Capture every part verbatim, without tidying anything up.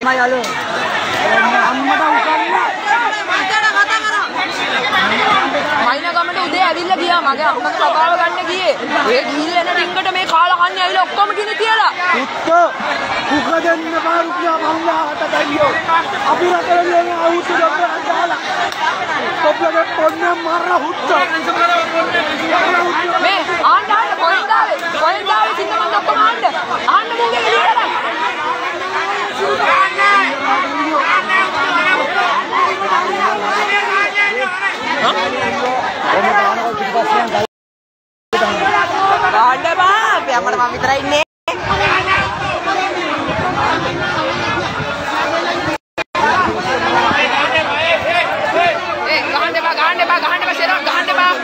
Mayalu. Maina ගමට උදේ ඇවිල්ලා ගියා මගේ අම්මගේ බබාව ගන්න ගියේ. ඒ ගිහිල්ලා එන ඩිංගට මේ කාලා කන්නේ ඇවිල්ලා ඔක්කොම ගිනි තියලා. උත්තෝ කුක දෙන්න බාරුකියා මල්ලාට ගයියෝ. අපි රටේ යන අවුතු දෙන්න දාලා. කොප්ලගේ පොන්නේ මරලා හුත්තා. මේ ආන්න ආන්න කොහෙන්ද ආවේ? කොහෙන්ද ආවේ සින්න මන් ඔක්කොම ආන්න. ආන්න මුගේ එළියට. Ada bang, yang mana mami terakhir ini? Eh, gahan deh bang, gahan deh bang, gahan deh bang, serang, gahan deh bang.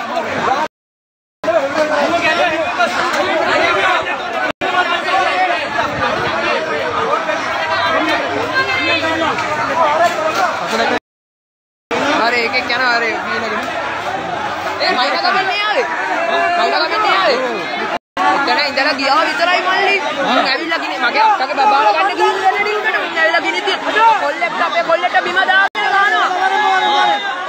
अरे एक एक क्या ना अरे ए माइना का बन्ने यार माइना का बन्ने यार इतना इधर गया वितराई मल्ली ඇවිල්ලා ගිනේ මගේ අක්කගේ බබාලා ගන්න ගිහින් ඉන්න ඩිංගට මම ඇවිල්ලා ගිනේ තිය කොල්ලෙක්ට අපේ කොල්ලෙක්ට බිම දාගෙන ගන්නවා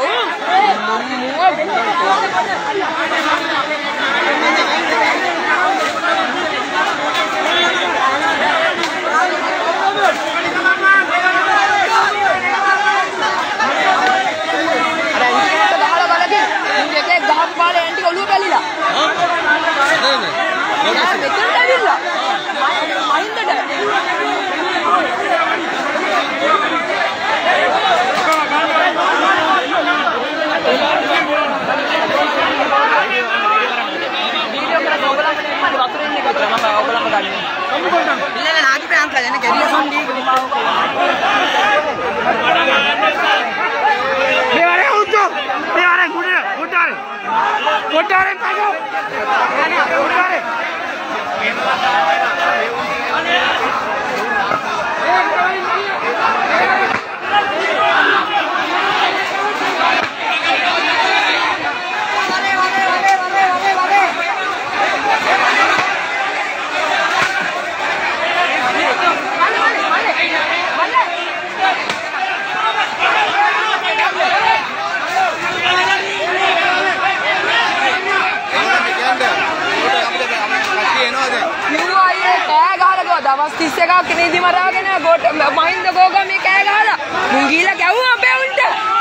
පාලේ ඇන්ටි ඔළුව පැලිලා. හා? නේද? නෑ මෙතනට ඇවිල්ලා. මහින්දට. වීඩියෝ කරලා ඔයගොල්ලන්ට එන්න වතුරේ ඉන්නේ කොතන මම ඔයගොල්ලන්ව ගන්න. ඉල්ලලා නාකි ප්‍රාන්කලා එන්න කැරිය සොන්ඩි. මේවරේ උත්තෝ. මේවරේ ගුඩේ ගුඩාරේ. ගුඩාරේ පජෝ. ගුඩාරේ. දවස් තිස් එකක් කෙනෙක්දි මරාගෙන ගෝට මහින්ද ගෝගා මේ කෑ ගහලා මුන් ගිහලා ගැව්වා අපේ උන්ට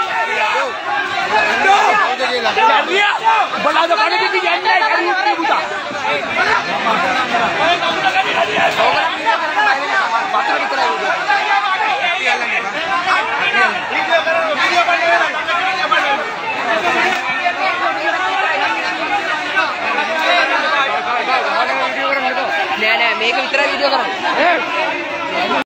බලාද කඩ පිටි යන්නේ කරිය පුතා වතුර විතරයි වීඩියෝ කරලා වීඩියෝ බලන්න නෑ නෑ මේක විතරයි වීඩියෝ කරන්නේ